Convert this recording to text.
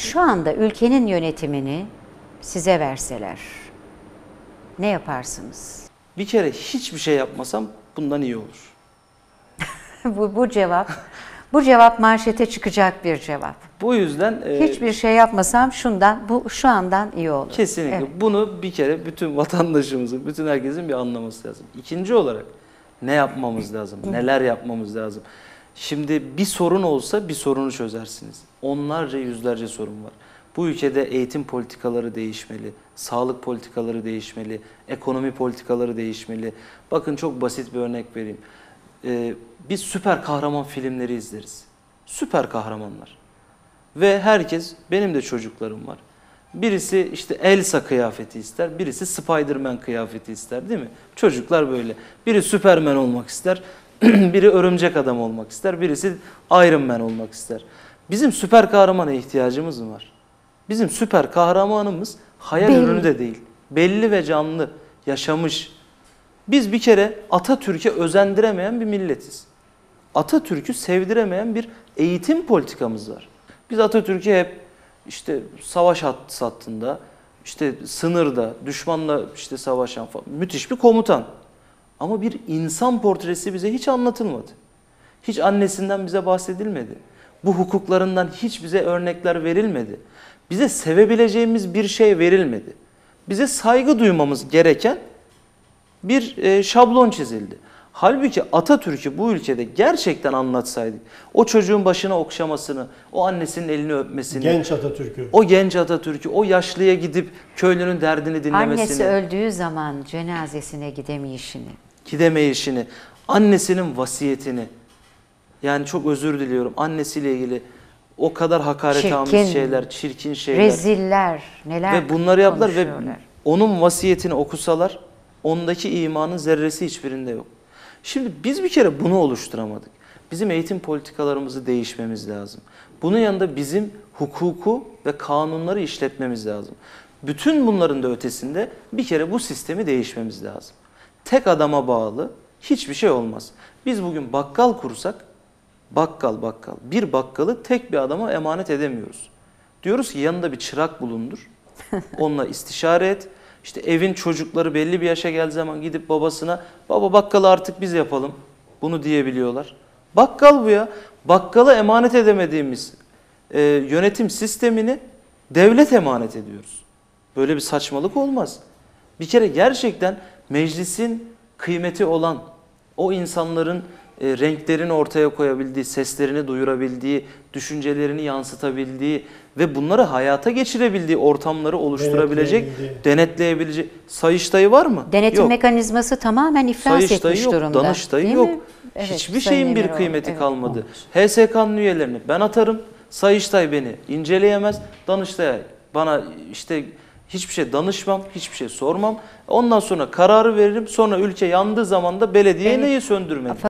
Şu anda ülkenin yönetimini size verseler ne yaparsınız? Bir kere hiçbir şey yapmasam bundan iyi olur. bu cevap manşete çıkacak bir cevap. Bu yüzden Hiçbir şey yapmasam şu andan iyi olur. kesinlikle Evet. bunu bir kere bütün vatandaşımızın, bütün herkesin bir anlaması lazım. İkinci olarak ne yapmamız lazım? Neler yapmamız lazım? Şimdi bir sorun olsa bir sorunu çözersiniz. Onlarca, yüzlerce sorun var. Bu ülkede eğitim politikaları değişmeli, sağlık politikaları değişmeli, ekonomi politikaları değişmeli. Bakın çok basit bir örnek vereyim. Biz süper kahraman filmleri izleriz. Süper kahramanlar. Ve herkes, benim de çocuklarım var. Birisi işte Elsa kıyafeti ister, birisi Spider-Man kıyafeti ister, değil mi? Çocuklar böyle. Biri Superman olmak ister, biri Örümcek Adam olmak ister, birisi Iron Man olmak ister. Bizim süper kahramana ihtiyacımız mı var? Bizim süper kahramanımız hayal ürünü de değil. Belli ve canlı, yaşamış. Biz bir kere Atatürk'e özendiremeyen bir milletiz. Atatürk'ü sevdiremeyen bir eğitim politikamız var. Biz Atatürk'ü hep işte savaş hattında, işte sınırda, düşmanla işte savaşan falan, müthiş bir komutan. Ama bir insan portresi bize hiç anlatılmadı. Hiç annesinden bize bahsedilmedi. Bu hukuklarından hiç bize örnekler verilmedi. Bize sevebileceğimiz bir şey verilmedi. Bize saygı duymamız gereken bir şablon çizildi. Halbuki Atatürk'ü bu ülkede gerçekten anlatsaydık, o çocuğun başına okşamasını, o annesinin elini öpmesini, genç Atatürk'ü, o genç Atatürk'ü, o yaşlıya gidip köylünün derdini dinlemesini, Annesi öldüğü zaman cenazesine gidemeyişini, annesinin vasiyetini, yani çok özür diliyorum, annesiyle ilgili o kadar hakaretamiz şeyler, çirkin şeyler, reziller, neler ve bunları yaptılar ve konuşuyorlar. onun vasiyetini okusalar, ondaki imanın zerresi hiçbirinde yok. Şimdi biz bir kere bunu oluşturamadık. Bizim eğitim politikalarımızı değişmemiz lazım. Bunun yanında bizim hukuku ve kanunları işletmemiz lazım. Bütün bunların da ötesinde bir kere bu sistemi değişmemiz lazım. Tek adama bağlı hiçbir şey olmaz. Biz bugün bakkal kursak, bakkal bir bakkalı tek bir adama emanet edemiyoruz. Diyoruz ki yanında bir çırak bulundur, onunla istişare et. İşte evin çocukları belli bir yaşa geldiği zaman gidip babasına, baba bakkalı artık biz yapalım, bunu diyebiliyorlar. Bakkal bu ya. Bakkala emanet edemediğimiz yönetim sistemini devlet emanet ediyoruz. Böyle bir saçmalık olmaz. Bir kere gerçekten meclisin kıymeti olan, o insanların renklerini ortaya koyabildiği, seslerini duyurabildiği, düşüncelerini yansıtabildiği ve bunları hayata geçirebildiği ortamları oluşturabilecek, denetleyebilecek. Sayıştay'ı var mı? Denetim yok. mekanizması tamamen iflas Sayıştay'ı etmiş yok, durumda. Danıştay'ı Değil yok. mi? Evet, Hiçbir Sayın şeyin bir Emiroğlu, kıymeti evet. kalmadı. HSK'nın üyelerini ben atarım, Sayıştay beni inceleyemez, Danıştay'a bana işte hiçbir şey danışmam, hiçbir şey sormam. Ondan sonra kararı veririm. Sonra ülke yandığı zaman da belediye neyi söndürmeli?